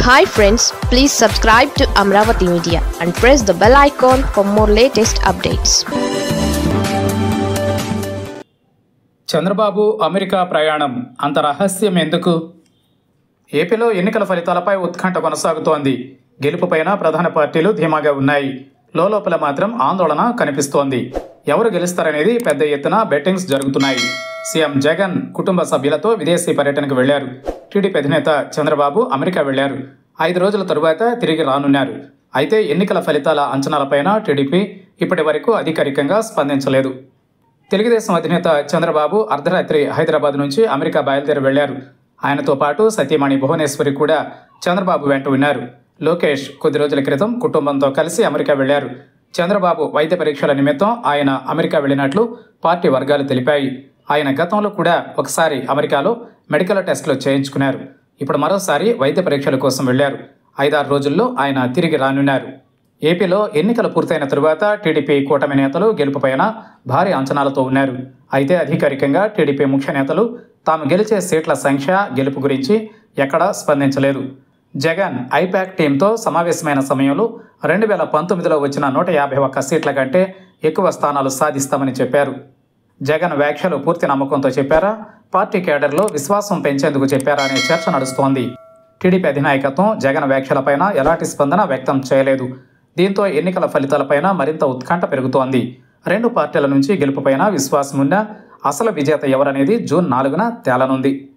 Hi friends, please subscribe to Amravati Media and press the bell icon for more latest updates. Chandrababu America ప్రయాణం అంత రహస్యం ఎందుకు? ఏపీలో ఎన్నికల ఫలితాలపై ఉత్కంఠ కొనసాగుతోంది. గెలుపుపైన ప్రధాన పార్టీలు ధీమాగా ఉన్నాయి. లోపల మాత్రం ఆందోళన కనిపిస్తోంది. ఎవరు గెలుస్తారనేది పెద్ద ఎత్తున బెట్టింగ్స్ జరుగుతున్నాయి. సీఎం జగన్ కుటుంబ సభ్యులతో విదేశీ పర్యటనకు వెళ్లారు. టీడీపీ అధినేత చంద్రబాబు అమెరికా వెళ్లారు. 5 రోజుల తరువాత తిరిగి రానున్నారు. అయితే ఎన్నికల ఫలితాల అంచనాలపైన టీడీపీ ఇప్పటి వరకు అధికారికంగా స్పందించలేదు. తెలుగుదేశం అధినేత చంద్రబాబు అర్ధరాత్రి హైదరాబాద్ నుంచి అమెరికా బయలుదేరి వెళ్లారు. ఆయనతో పాటు సతీమణి భువనేశ్వరి కూడా చంద్రబాబు వెంట ఉన్నారు. లోకేష్ కొద్ది రోజుల క్రితం కుటుంబంతో కలిసి అమెరికా వెళ్లారు. చంద్రబాబు వైద్య పరీక్షల నిమిత్తం ఆయన అమెరికా వెళ్లినట్లు పార్టీ వర్గాలు తెలిపాయి. ఆయన గతంలో కూడా ఒకసారి అమెరికాలో మెడికల్ టెస్టులు చేయించుకున్నారు. ఇప్పుడు మరోసారి వైద్య పరీక్షల కోసం వెళ్లారు. 5-6 రోజుల్లో ఆయన తిరిగి రానున్నారు. ఏపీలో ఎన్నికలు పూర్తయిన తరువాత టీడీపీ కూటమి నేతలు గెలుపుపైన భారీ అంచనాలతో ఉన్నారు. అయితే అధికారికంగా టీడీపీ ముఖ్య నేతలు తాము గెలిచే సీట్ల సంఖ్య, గెలుపు గురించి ఎక్కడా స్పందించలేదు. జగన్ ఐపాక్ టీంతో సమావేశమైన సమయంలో 2019లో వచ్చిన 151 సీట్ల కంటే ఎక్కువ స్థానాలు సాధిస్తామని చెప్పారు. జగన్ వ్యాఖ్యలు పూర్తి నమ్మకంతో చెప్పారా, పార్టీ కేడర్లో విశ్వాసం పెంచేందుకు చెప్పారా అనే చర్చ నడుస్తోంది. టీడీపీ అధినాయకత్వం జగన్ వ్యాఖ్యలపైన ఎలాంటి స్పందన వ్యక్తం చేయలేదు. దీంతో ఎన్నికల ఫలితాలపైన మరింత ఉత్కంఠ పెరుగుతోంది. 2 పార్టీల నుంచి గెలుపుపైన విశ్వాసం ఉన్నా అసలు విజేత ఎవరనేది జూన్ 4న తేలనుంది.